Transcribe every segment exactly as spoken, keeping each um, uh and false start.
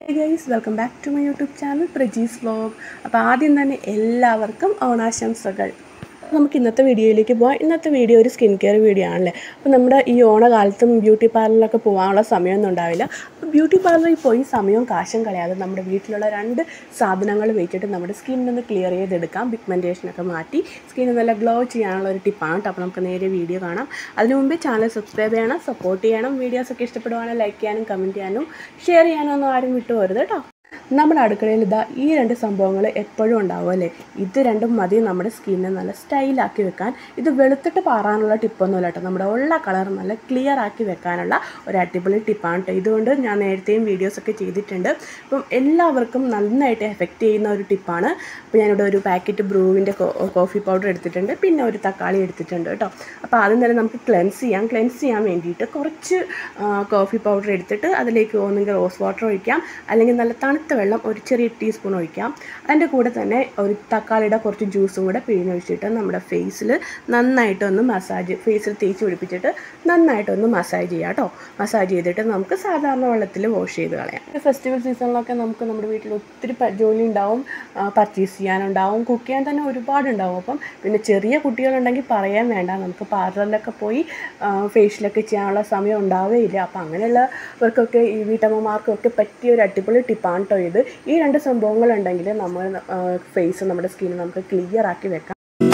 Hey guys, welcome back to my YouTube channel Prajee's Vlog. അപ്പോൾ ആദ്യം തന്നെ എല്ലാവർക്കും ഓണാശംസകൾ. നമുക്ക് ഇന്നത്തെ വീഡിയോയിലേക്ക് പോകാം. ഇന്നത്തെ വീഡിയോ ഒരു സ്കിൻ കെയർ വീഡിയോ ആണല്ലേ. അപ്പോൾ നമ്മുടെ ഈ ഓണകാലത്തും ബ്യൂട്ടി പാർലറിലൊക്കെ പോകാനുള്ള സമയമൊന്നും ഉണ്ടാവില്ല. അപ്പോൾ ബ്യൂട്ടി പാർലറിൽ പോയി സമയവും കാശും കളയാതെ നമ്മുടെ വീട്ടിലുള്ള രണ്ട് സാധനങ്ങൾ വെച്ചിട്ട് നമ്മുടെ സ്കിന്നൊന്ന് ക്ലിയർ ചെയ്തെടുക്കാം. പിഗ്മെൻറ്റേഷനൊക്കെ മാറ്റി സ്കിന്ന് നല്ല ഗ്ലോ ചെയ്യാനുള്ള ഒരു ടിപ്പാണ് കേട്ടോ. അപ്പോൾ നമുക്ക് നേരെ വീഡിയോ കാണാം. അതിനു മുമ്പേ ചാനൽ സബ്സ്ക്രൈബ് ചെയ്യണം, സപ്പോർട്ട് ചെയ്യണം. വീഡിയോസൊക്കെ ഇഷ്ടപ്പെടുവാണെങ്കിൽ ലൈക്ക് ചെയ്യാനും കമൻറ്റ് ചെയ്യാനും ഷെയർ ചെയ്യാനും ഒന്നും ആരും വിട്ടു പോരുത് കേട്ടോ. നമ്മുടെ അടുക്കളയിൽ ഇതാ ഈ രണ്ട് സംഭവങ്ങൾ എപ്പോഴും ഉണ്ടാവും അല്ലേ. ഇത് രണ്ടും മതി നമ്മുടെ സ്കിന്നെ നല്ല സ്റ്റൈലാക്കി വെക്കാൻ. ഇത് വെളുത്തിട്ട് പാറാനുള്ള ടിപ്പൊന്നുമില്ല കേട്ടോ. നമ്മുടെ ഉള്ള കളർ നല്ല ക്ലിയർ ആക്കി വെക്കാനുള്ള ഒരു അടിപൊളി ടിപ്പാണ് കേട്ടോ. ഇതുകൊണ്ട് ഞാൻ നേരത്തെയും വീഡിയോസൊക്കെ ചെയ്തിട്ടുണ്ട്. അപ്പം എല്ലാവർക്കും നന്നായിട്ട് എഫക്റ്റ് ചെയ്യുന്ന ഒരു ടിപ്പാണ്. അപ്പോൾ ഞാനിവിടെ ഒരു പാക്കറ്റ് ബ്രൂവിൻ്റെ കോഫി പൗഡർ എടുത്തിട്ടുണ്ട്, പിന്നെ ഒരു തക്കാളി എടുത്തിട്ടുണ്ട് കേട്ടോ. അപ്പോൾ ആദ്യം തന്നെ നമുക്ക് ക്ലെൻസ് ചെയ്യാം. ക്ലെൻസ് ചെയ്യാൻ വേണ്ടിയിട്ട് കുറച്ച് കോഫി പൗഡർ എടുത്തിട്ട് അതിലേക്ക് ഒന്നെങ്കിൽ റോസ് വാട്ടർ ഒഴിക്കാം, അല്ലെങ്കിൽ നല്ല തണുത്ത വെള്ളം ഒരു ചെറിയ ടീസ്പൂൺ ഒഴിക്കാം. അതിൻ്റെ കൂടെ തന്നെ ഒരു തക്കാളിയുടെ കുറച്ച് ജ്യൂസും കൂടെ പിഴിഞ്ഞൊഴിച്ചിട്ട് നമ്മുടെ ഫേസിൽ നന്നായിട്ടൊന്ന് മസാജ് ഫേസിൽ തേച്ച് പിടിപ്പിച്ചിട്ട് നന്നായിട്ടൊന്ന് മസാജ് ചെയ്യാം കേട്ടോ. മസാജ് ചെയ്തിട്ട് നമുക്ക് സാധാരണ വെള്ളത്തിൽ വാഷ് ചെയ്ത് കളയാം. ഫെസ്റ്റിവൽ സീസണിലൊക്കെ നമുക്ക് നമ്മുടെ വീട്ടിൽ ഒത്തിരി ജോലി ഉണ്ടാവും, പർച്ചേസ് ചെയ്യാനുണ്ടാവും, കുക്ക് ചെയ്യാൻ തന്നെ ഒരുപാടുണ്ടാവും. അപ്പം പിന്നെ ചെറിയ കുട്ടികളുണ്ടെങ്കിൽ പറയാൻ വേണ്ട, നമുക്ക് പാർലറിലൊക്കെ പോയി ഫേഷ്യലൊക്കെ ചെയ്യാനുള്ള സമയം ഉണ്ടാവുകയില്ല. അപ്പം അങ്ങനെയുള്ളവർക്കൊക്കെ ഈ വീട്ടമ്മമാർക്കൊക്കെ പറ്റിയ ഒരു അടിപൊളി ടിപ്പാണ് കേട്ടോ ഇത്. ഈ രണ്ട് സംഭവങ്ങളുണ്ടെങ്കിൽ നമ്മൾ ഫേസ് നമ്മുടെ സ്കിൻ നമുക്ക് ക്ലിയർ ആക്കി വെക്കാം.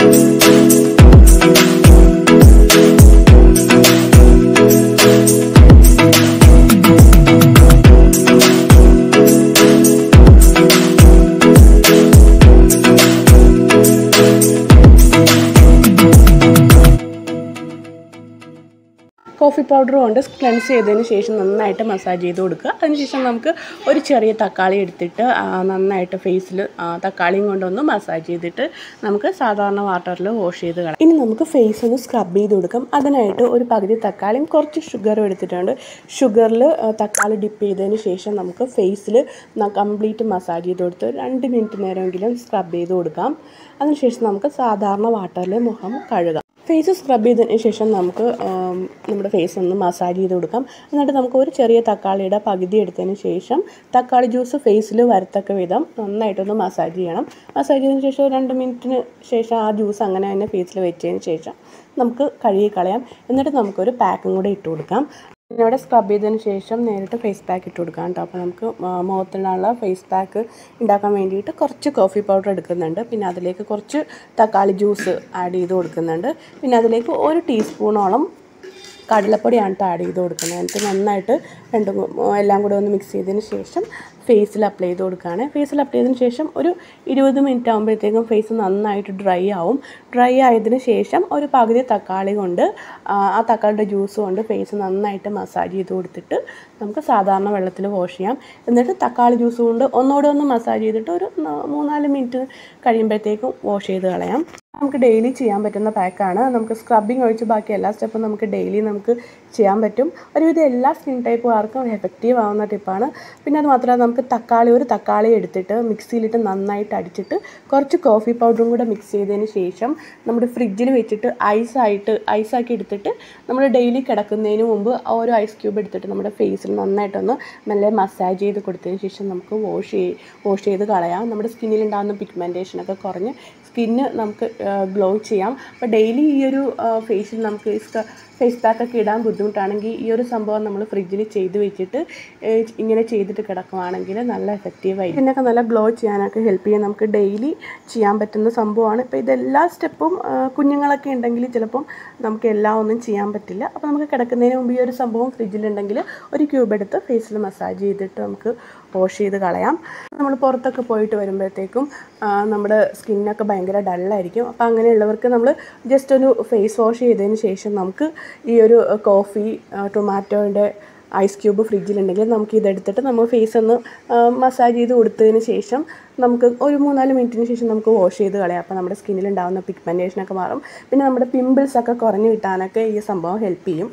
കോഫി പൗഡർ കൊണ്ട് ക്ലെൻസ് ചെയ്തതിന് ശേഷം നന്നായിട്ട് മസാജ് ചെയ്ത് കൊടുക്കുക. അതിനുശേഷം നമുക്ക് ഒരു ചെറിയ തക്കാളി എടുത്തിട്ട് നന്നായിട്ട് ഫേസിൽ തക്കാളിയും കൊണ്ടൊന്ന് മസാജ് ചെയ്തിട്ട് നമുക്ക് സാധാരണ വാട്ടറിൽ വാഷ് ചെയ്ത് കളയാം. ഇനി നമുക്ക് ഫേസ് ഒന്ന് സ്ക്രബ് ചെയ്ത് കൊടുക്കാം. അതിനായിട്ട് ഒരു പകുതി തക്കാളിയും കുറച്ച് ഷുഗറും എടുത്തിട്ടുണ്ട്. ഷുഗറിൽ തക്കാളി ഡിപ്പ് ചെയ്തതിന് ശേഷം നമുക്ക് ഫേസിൽ കംപ്ലീറ്റ് മസാജ് ചെയ്ത് കൊടുത്ത് രണ്ട് മിനിറ്റ് നേരമെങ്കിലും സ്ക്രബ് ചെയ്ത് കൊടുക്കാം. അതിനുശേഷം നമുക്ക് സാധാരണ വാട്ടറിൽ മുഖം കഴുകാം. ഫേസ് സ്ക്രബ് ചെയ്തതിന് ശേഷം നമുക്ക് നമ്മുടെ ഫേസ് ഒന്ന് മസാജ് ചെയ്ത് കൊടുക്കാം. എന്നിട്ട് നമുക്ക് ഒരു ചെറിയ തക്കാളിയുടെ പകുതി എടുത്തതിന് ശേഷം തക്കാളി ജ്യൂസ് ഫേസിൽ വരത്തക്ക വിധം നന്നായിട്ടൊന്ന് മസാജ് ചെയ്യണം. മസാജ് ചെയ്തതിന് ശേഷം രണ്ട് മിനിറ്റിന് ശേഷം ആ ജ്യൂസ് അങ്ങനെ തന്നെ ഫേസിൽ വെച്ചതിന് ശേഷം നമുക്ക് കഴുകി കളയാം. എന്നിട്ട് നമുക്കൊരു പാക്കും കൂടെ ഇട്ട് കൊടുക്കാം. ഇവിടെ സ്ക്രബ് ചെയ്തതിന് ശേഷം നേരിട്ട് ഫേസ് പാക്ക് ഇട്ട് കൊടുക്കാം കേട്ടോ. അപ്പോൾ നമുക്ക് മുഖത്തിനുള്ള ഫേസ് പാക്ക് ഉണ്ടാക്കാൻ വേണ്ടിയിട്ട് കുറച്ച് കോഫി പൗഡർ എടുക്കുന്നുണ്ട്, പിന്നെ അതിലേക്ക് കുറച്ച് തക്കാളി ജ്യൂസ് ആഡ് ചെയ്ത് കൊടുക്കുന്നുണ്ട്, പിന്നെ അതിലേക്ക് ഒരു ടീസ്പൂണോളം കടലപ്പൊടിയാണ് കേട്ടോ ആഡ് ചെയ്ത് കൊടുക്കുന്നത്. എന്നിട്ട് നന്നായിട്ട് രണ്ടും എല്ലാം കൂടെ ഒന്ന് മിക്സ് ചെയ്തതിന് ശേഷം ഫേസിൽ അപ്ലൈ ചെയ്ത് കൊടുക്കുകയാണ്. ഫേസിൽ അപ്ലൈ ചെയ്തതിന് ശേഷം ഒരു ഇരുപത് മിനിറ്റ് ആകുമ്പോഴത്തേക്കും ഫേസ് നന്നായിട്ട് ഡ്രൈ ആവും. ഡ്രൈ ആയതിനു ശേഷം ഒരു പകുതി തക്കാളി കൊണ്ട് ആ തക്കാളിയുടെ ജ്യൂസ് കൊണ്ട് ഫേസ് നന്നായിട്ട് മസാജ് ചെയ്ത് കൊടുത്തിട്ട് നമുക്ക് സാധാരണ വെള്ളത്തിൽ വാഷ് ചെയ്യാം. എന്നിട്ട് തക്കാളി ജ്യൂസ് കൊണ്ട് ഒന്നുകൂടെ ഒന്ന് മസാജ് ചെയ്തിട്ട് ഒരു മൂന്നാല് മിനിറ്റ് കഴിയുമ്പോഴത്തേക്കും വാഷ് ചെയ്ത് കളയാം. നമുക്ക് ഡെയിലി ചെയ്യാൻ പറ്റുന്ന പാക്കാണ്. നമുക്ക് സ്ക്രബിങ് ഒഴിച്ച് ബാക്കി എല്ലാ സ്റ്റെപ്പും നമുക്ക് ഡെയിലി നമുക്ക് ചെയ്യാൻ പറ്റും. ഒരുവിധം എല്ലാ സ്കിൻ ടൈപ്പുകാർക്കും എഫക്റ്റീവ് ആവുന്ന ടിപ്പാണ്. പിന്നെ അത് മാത്രമല്ല നമുക്ക് തക്കാളി ഒരു തക്കാളി എടുത്തിട്ട് മിക്സിയിലിട്ട് നന്നായിട്ട് അടിച്ചിട്ട് കുറച്ച് കോഫി പൗഡറും കൂടെ മിക്സ് ചെയ്തതിന് ശേഷം നമ്മുടെ ഫ്രിഡ്ജിൽ വെച്ചിട്ട് ഐസായിട്ട് ഐസാക്കി എടുത്തിട്ട് നമ്മൾ ഡെയിലി കിടക്കുന്നതിന് മുമ്പ് ഓരോ ഐസ് ക്യൂബ് എടുത്തിട്ട് നമ്മുടെ ഫേസിൽ നന്നായിട്ടൊന്ന് മെല്ലെ മസാജ് ചെയ്ത് കൊടുത്തതിന് ശേഷം നമുക്ക് വാഷ് ചെയ്ത് വാഷ് ചെയ്ത് കളയാം. നമ്മുടെ സ്കിന്നിലുണ്ടാകുന്ന പിഗ്മെൻറ്റേഷനൊക്കെ കുറഞ്ഞ് സ്കിന്ന് നമുക്ക് ഗ്ലോ ചെയ്യാം. അപ്പോൾ ഡെയിലി ഈ ഒരു ഫേസിൽ നമുക്ക് ഫേസ് പാക്കൊക്കെ ഇടാൻ ബുദ്ധിമുട്ടാണെങ്കിൽ ഈ ഒരു സംഭവം നമ്മൾ ഫ്രിഡ്ജിൽ ചെയ്ത് വെച്ചിട്ട് ഇങ്ങനെ ചെയ്തിട്ട് കിടക്കുകയാണെങ്കിൽ നല്ല എഫക്റ്റീവായി ഇതിനൊക്കെ നല്ല ഗ്ലോ ചെയ്യാനൊക്കെ ഹെൽപ്പ് ചെയ്യാൻ നമുക്ക് ഡെയിലി ചെയ്യാൻ പറ്റുന്ന സംഭവമാണ്. ഇപ്പോൾ ഇതെല്ലാ സ്റ്റെപ്പും കുഞ്ഞുങ്ങളൊക്കെ ഉണ്ടെങ്കിൽ ചിലപ്പം നമുക്ക് എല്ലാം ഒന്നും ചെയ്യാൻ പറ്റില്ല. അപ്പോൾ നമുക്ക് കിടക്കുന്നതിന് മുമ്പ് ഈ ഒരു സംഭവം ഫ്രിഡ്ജിലുണ്ടെങ്കിൽ ഒരു ക്യൂബ് എടുത്ത് ഫേസിൽ മസാജ് ചെയ്തിട്ട് നമുക്ക് വാഷ് ചെയ്ത് കളയാം. നമ്മൾ പുറത്തൊക്കെ പോയിട്ട് വരുമ്പോഴത്തേക്കും നമ്മുടെ സ്കിന്നൊക്കെ ഭയങ്കര ഡള്ളായിരിക്കും. അപ്പോൾ അങ്ങനെയുള്ളവർക്ക് നമ്മൾ ജസ്റ്റ് ഒരു ഫേസ് വാഷ് ചെയ്തതിന് ശേഷം നമുക്ക് ഈ ഒരു കോഫി ടൊമാറ്റോൻ്റെ ഐസ് ക്യൂബ് ഫ്രിഡ്ജിലുണ്ടെങ്കിൽ നമുക്ക് ഇതെടുത്തിട്ട് നമ്മൾ ഫേസ് ഒന്ന് മസാജ് ചെയ്ത് കൊടുത്തതിന് ശേഷം നമുക്ക് ഒരു മൂന്നാല് മിനിറ്റിന് ശേഷം നമുക്ക് വാഷ് ചെയ്ത് കളയാം. അപ്പോൾ നമ്മുടെ സ്കിന്നിലുണ്ടാകുന്ന പിഗ്മെൻറ്റേഷനൊക്കെ മാറും. പിന്നെ നമ്മുടെ പിമ്പിൾസൊക്കെ കുറഞ്ഞു കിട്ടാനൊക്കെ ഈ സംഭവം ഹെൽപ്പ് ചെയ്യും.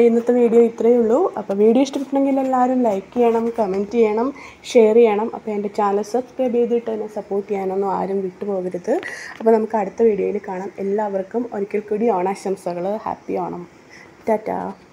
ഇന്നത്തെ വീഡിയോ ഇത്രയേ ഉള്ളൂ. അപ്പോൾ വീഡിയോ ഇഷ്ടപ്പെട്ടെങ്കിൽ എല്ലാവരും ലൈക്ക് ചെയ്യണം, കമൻറ്റ് ചെയ്യണം, ഷെയർ ചെയ്യണം. അപ്പോൾ എൻ്റെ ചാനൽ സബ്സ്ക്രൈബ് ചെയ്തിട്ട് എന്നെ സപ്പോർട്ട് ചെയ്യാനൊന്നും ആരും വിട്ടുപോകരുത്. അപ്പോൾ നമുക്ക് അടുത്ത വീഡിയോയിൽ കാണാം. എല്ലാവർക്കും ഒരിക്കൽ കൂടി ഓണാശംസകൾ. ഹാപ്പി ഓണം. ടാറ്റാ.